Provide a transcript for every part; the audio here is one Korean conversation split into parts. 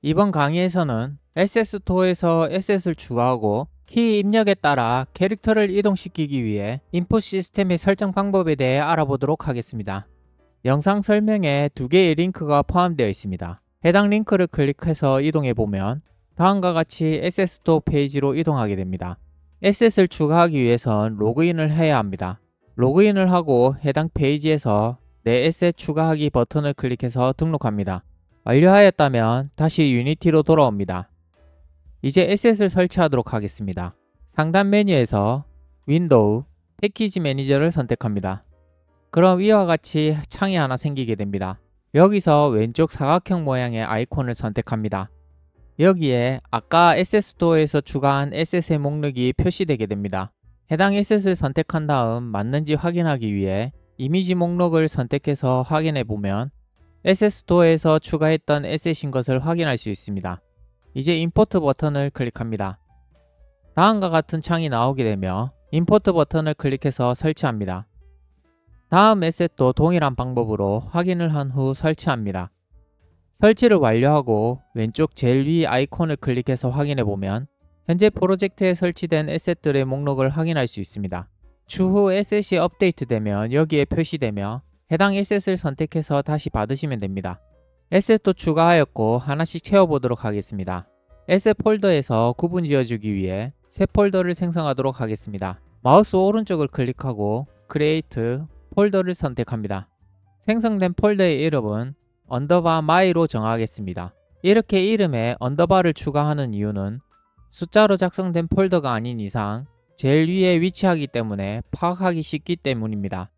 이번 강의에서는 SS토어에서 에셋을 추가하고 키 입력에 따라 캐릭터를 이동시키기 위해 인풋 시스템의 설정 방법에 대해 알아보도록 하겠습니다. 영상 설명에 두 개의 링크가 포함되어 있습니다. 해당 링크를 클릭해서 이동해보면 다음과 같이 SS토어 페이지로 이동하게 됩니다. 에셋을 추가하기 위해선 로그인을 해야 합니다. 로그인을 하고 해당 페이지에서 내 에셋 추가하기 버튼을 클릭해서 등록합니다. 완료하였다면 다시 유니티로 돌아옵니다. 이제 에셋을 설치하도록 하겠습니다. 상단 메뉴에서 윈도우, 패키지 매니저를 선택합니다. 그럼 이와 같이 창이 하나 생기게 됩니다. 여기서 왼쪽 사각형 모양의 아이콘을 선택합니다. 여기에 아까 에셋스토어에서 추가한 에셋의 목록이 표시되게 됩니다. 해당 에셋을 선택한 다음 맞는지 확인하기 위해 이미지 목록을 선택해서 확인해 보면 에셋스토어에서 추가했던 에셋인 것을 확인할 수 있습니다. 이제 임포트 버튼을 클릭합니다. 다음과 같은 창이 나오게 되며 임포트 버튼을 클릭해서 설치합니다. 다음 에셋도 동일한 방법으로 확인을 한 후 설치합니다. 설치를 완료하고 왼쪽 제일 위 아이콘을 클릭해서 확인해 보면 현재 프로젝트에 설치된 에셋들의 목록을 확인할 수 있습니다. 추후 에셋이 업데이트되면 여기에 표시되며 해당 에셋을 선택해서 다시 받으시면 됩니다. 에셋도 추가하였고 하나씩 채워보도록 하겠습니다. 에셋 폴더에서 구분 지어주기 위해 새 폴더를 생성하도록 하겠습니다. 마우스 오른쪽을 클릭하고 Create 폴더를 선택합니다. 생성된 폴더의 이름은 언더바 my로 정하겠습니다. 이렇게 이름에 언더바를 추가하는 이유는 숫자로 작성된 폴더가 아닌 이상 제일 위에 위치하기 때문에 파악하기 쉽기 때문입니다.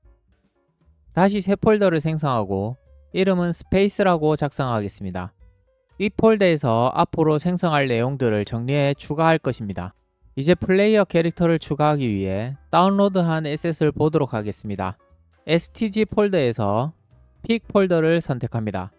다시 새 폴더를 생성하고 이름은 스페이스라고 작성하겠습니다. 이 폴더에서 앞으로 생성할 내용들을 정리해 추가할 것입니다. 이제 플레이어 캐릭터를 추가하기 위해 다운로드한 에셋을 보도록 하겠습니다. STG 폴더에서 픽 폴더를 선택합니다.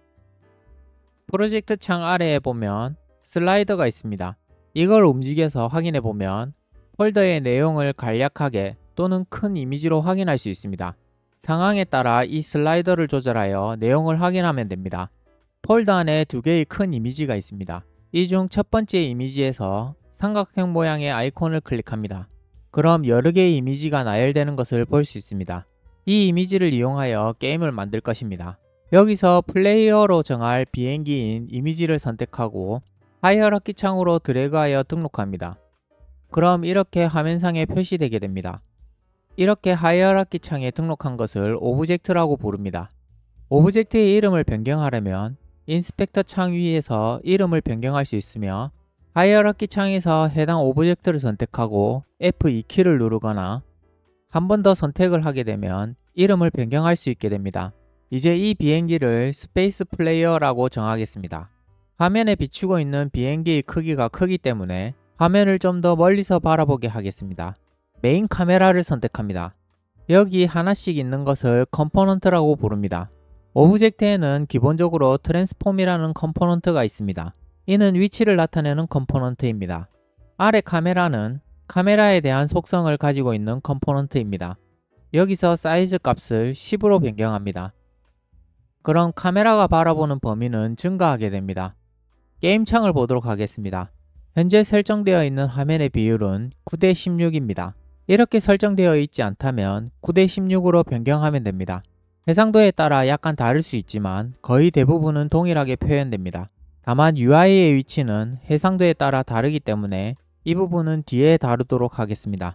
프로젝트 창 아래에 보면 슬라이더가 있습니다. 이걸 움직여서 확인해 보면 폴더의 내용을 간략하게 또는 큰 이미지로 확인할 수 있습니다. 상황에 따라 이 슬라이더를 조절하여 내용을 확인하면 됩니다. 폴더 안에 두 개의 큰 이미지가 있습니다. 이 중 첫 번째 이미지에서 삼각형 모양의 아이콘을 클릭합니다. 그럼 여러 개의 이미지가 나열되는 것을 볼 수 있습니다. 이 이미지를 이용하여 게임을 만들 것입니다. 여기서 플레이어로 정할 비행기인 이미지를 선택하고 하이어라키 창으로 드래그하여 등록합니다. 그럼 이렇게 화면상에 표시되게 됩니다. 이렇게 하이어라키 창에 등록한 것을 오브젝트라고 부릅니다. 오브젝트의 이름을 변경하려면 인스펙터 창 위에서 이름을 변경할 수 있으며 하이어라키 창에서 해당 오브젝트를 선택하고 F2키를 누르거나 한 번 더 선택을 하게 되면 이름을 변경할 수 있게 됩니다. 이제 이 비행기를 스페이스 플레이어라고 정하겠습니다. 화면에 비추고 있는 비행기의 크기가 크기 때문에 화면을 좀 더 멀리서 바라보게 하겠습니다. 메인 카메라를 선택합니다. 여기 하나씩 있는 것을 컴포넌트라고 부릅니다. 오브젝트에는 기본적으로 트랜스폼이라는 컴포넌트가 있습니다. 이는 위치를 나타내는 컴포넌트입니다. 아래 카메라는 카메라에 대한 속성을 가지고 있는 컴포넌트입니다. 여기서 사이즈 값을 10으로 변경합니다. 그럼 카메라가 바라보는 범위는 증가하게 됩니다. 게임 창을 보도록 하겠습니다. 현재 설정되어 있는 화면의 비율은 9대 16입니다. 이렇게 설정되어 있지 않다면 9대 16으로 변경하면 됩니다. 해상도에 따라 약간 다를 수 있지만 거의 대부분은 동일하게 표현됩니다. 다만 UI의 위치는 해상도에 따라 다르기 때문에 이 부분은 뒤에 다루도록 하겠습니다.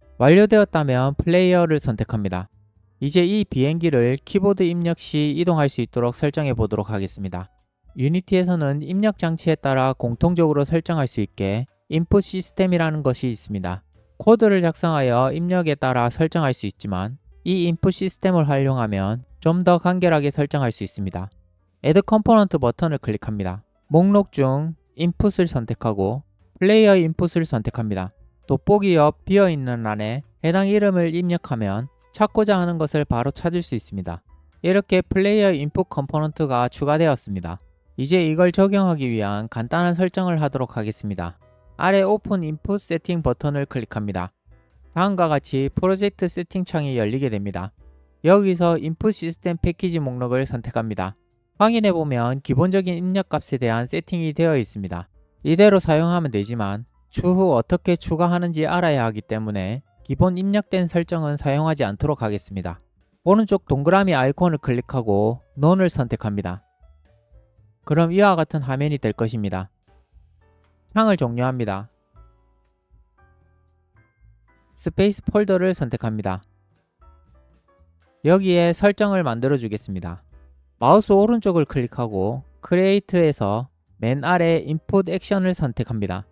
완료되었다면 플레이어를 선택합니다. 이제 이 비행기를 키보드 입력 시 이동할 수 있도록 설정해 보도록 하겠습니다. 유니티에서는 입력 장치에 따라 공통적으로 설정할 수 있게 인풋 시스템이라는 것이 있습니다. 코드를 작성하여 입력에 따라 설정할 수 있지만 이 인풋 시스템을 활용하면 좀 더 간결하게 설정할 수 있습니다. Add Component 버튼을 클릭합니다. 목록 중 인풋을 선택하고 플레이어 인풋을 선택합니다. 돋보기 옆 비어있는 란에 해당 이름을 입력하면 찾고자 하는 것을 바로 찾을 수 있습니다. 이렇게 플레이어 인풋 컴포넌트가 추가되었습니다. 이제 이걸 적용하기 위한 간단한 설정을 하도록 하겠습니다. 아래 오픈 인풋 세팅 버튼을 클릭합니다. 다음과 같이 프로젝트 세팅 창이 열리게 됩니다. 여기서 인풋 시스템 패키지 목록을 선택합니다. 확인해보면 기본적인 입력값에 대한 세팅이 되어 있습니다. 이대로 사용하면 되지만 추후 어떻게 추가하는지 알아야 하기 때문에 기본 입력된 설정은 사용하지 않도록 하겠습니다. 오른쪽 동그라미 아이콘을 클릭하고 None을 선택합니다. 그럼 이와 같은 화면이 될 것입니다. 창을 종료합니다. 스페이스 폴더를 선택합니다. 여기에 설정을 만들어 주겠습니다. 마우스 오른쪽을 클릭하고 Create에서 맨 아래 Input 액션을 선택합니다.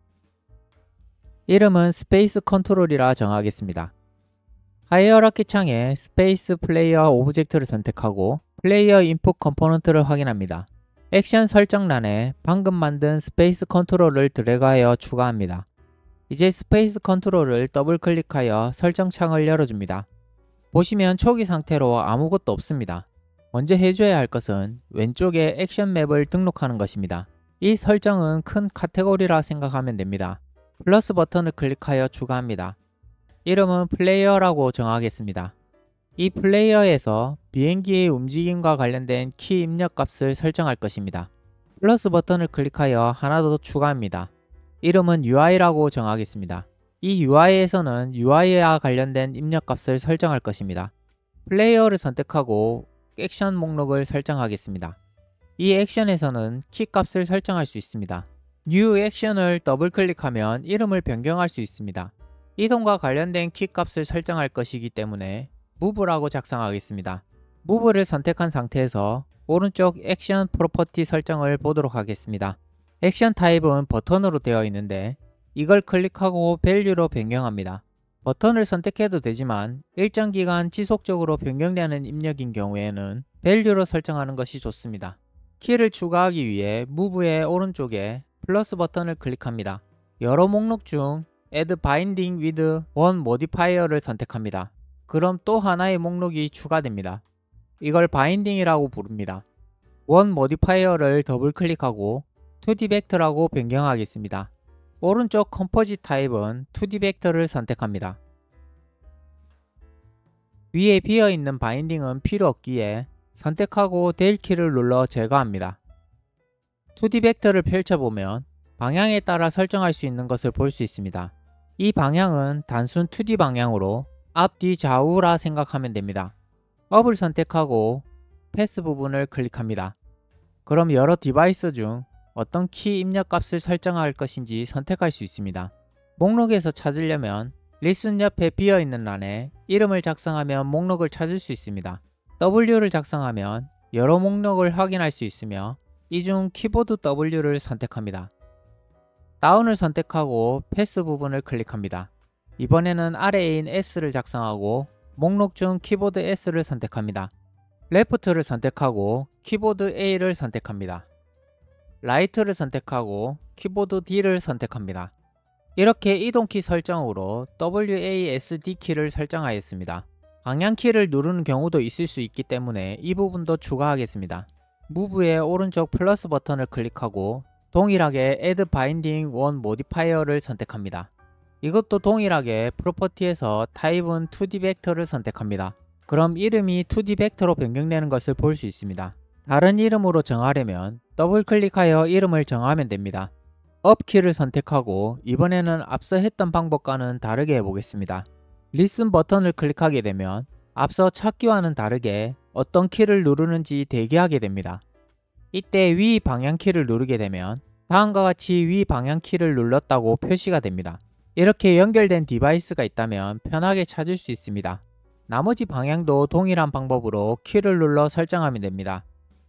이름은 스페이스 컨트롤이라 정하겠습니다. 하이어라키 창에 스페이스 플레이어 오브젝트를 선택하고 플레이어 인풋 컴포넌트를 확인합니다. 액션 설정란에 방금 만든 스페이스 컨트롤을 드래그하여 추가합니다. 이제 스페이스 컨트롤을 더블 클릭하여 설정 창을 열어줍니다. 보시면 초기 상태로 아무것도 없습니다. 먼저 해줘야 할 것은 왼쪽에 액션 맵을 등록하는 것입니다. 이 설정은 큰 카테고리라 생각하면 됩니다. 플러스 버튼을 클릭하여 추가합니다. 이름은 플레이어라고 정하겠습니다. 이 플레이어에서 비행기의 움직임과 관련된 키 입력 값을 설정할 것입니다. 플러스 버튼을 클릭하여 하나 더 추가합니다. 이름은 UI라고 정하겠습니다. 이 UI에서는 UI와 관련된 입력 값을 설정할 것입니다. 플레이어를 선택하고 액션 목록을 설정하겠습니다. 이 액션에서는 키 값을 설정할 수 있습니다. New 액션을 더블 클릭하면 이름을 변경할 수 있습니다. 이동과 관련된 키 값을 설정할 것이기 때문에 Move라고 작성하겠습니다. Move를 선택한 상태에서 오른쪽 액션 프로퍼티 설정을 보도록 하겠습니다. 액션 타입은 버튼으로 되어 있는데 이걸 클릭하고 밸류로 변경합니다. 버튼을 선택해도 되지만 일정 기간 지속적으로 변경되는 입력인 경우에는 밸류로 설정하는 것이 좋습니다. 키를 추가하기 위해 Move의 오른쪽에 플러스 버튼을 클릭합니다. 여러 목록 중 Add Binding with One Modifier를 선택합니다. 그럼 또 하나의 목록이 추가됩니다. 이걸 바인딩이라고 부릅니다. One Modifier를 더블 클릭하고 2D 벡터라고 변경하겠습니다. 오른쪽 컴포짓 타입은 2D 벡터를 선택합니다. 위에 비어있는 바인딩은 필요 없기에 선택하고 델 키를 눌러 제거합니다. 2D 벡터를 펼쳐보면 방향에 따라 설정할 수 있는 것을 볼 수 있습니다. 이 방향은 단순 2D 방향으로 앞뒤 좌우라 생각하면 됩니다. 업을 선택하고 패스 부분을 클릭합니다. 그럼 여러 디바이스 중 어떤 키 입력 값을 설정할 것인지 선택할 수 있습니다. 목록에서 찾으려면 Listen 옆에 비어있는 란에 이름을 작성하면 목록을 찾을 수 있습니다. W를 작성하면 여러 목록을 확인할 수 있으며 이 중 키보드 W를 선택합니다. 다운을 선택하고 패스 부분을 클릭합니다. 이번에는 아래인 S를 작성하고 목록 중 키보드 S를 선택합니다. 레프트를 선택하고 키보드 A를 선택합니다. 라이트를 선택하고 키보드 D를 선택합니다. 이렇게 이동키 설정으로 WASD 키를 설정하였습니다. 방향키를 누르는 경우도 있을 수 있기 때문에 이 부분도 추가하겠습니다. 무브의 오른쪽 플러스 버튼을 클릭하고 동일하게 Add Binding One Modifier를 선택합니다. 이것도 동일하게 프로퍼티에서 타입은 2D 벡터를 선택합니다. 그럼 이름이 2D 벡터로 변경되는 것을 볼 수 있습니다. 다른 이름으로 정하려면 더블 클릭하여 이름을 정하면 됩니다. 업 키를 선택하고 이번에는 앞서 했던 방법과는 다르게 해보겠습니다. 리슨 버튼을 클릭하게 되면 앞서 찾기와는 다르게 어떤 키를 누르는지 대기하게 됩니다. 이때 위 방향키를 누르게 되면 다음과 같이 위 방향키를 눌렀다고 표시가 됩니다. 이렇게 연결된 디바이스가 있다면 편하게 찾을 수 있습니다. 나머지 방향도 동일한 방법으로 키를 눌러 설정하면 됩니다.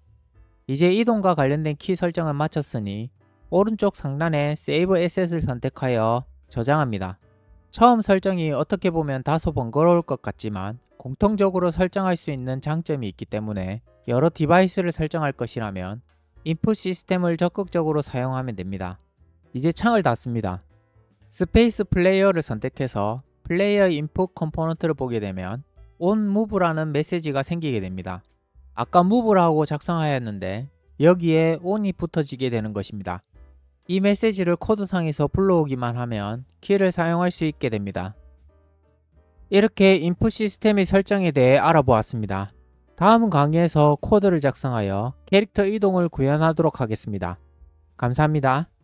이제 이동과 관련된 키 설정을 마쳤으니 오른쪽 상단에 Save Asset을 선택하여 저장합니다. 처음 설정이 어떻게 보면 다소 번거로울 것 같지만 공통적으로 설정할 수 있는 장점이 있기 때문에 여러 디바이스를 설정할 것이라면 인풋 시스템을 적극적으로 사용하면 됩니다. 이제 창을 닫습니다. 스페이스 플레이어를 선택해서 플레이어 인풋 컴포넌트를 보게 되면 On Move라는 메시지가 생기게 됩니다. 아까 Move라고 작성하였는데 여기에 On이 붙어지게 되는 것입니다. 이 메시지를 코드상에서 불러오기만 하면 키를 사용할 수 있게 됩니다. 이렇게 인풋 시스템의 설정에 대해 알아보았습니다. 다음 강의에서 코드를 작성하여 캐릭터 이동을 구현하도록 하겠습니다. 감사합니다.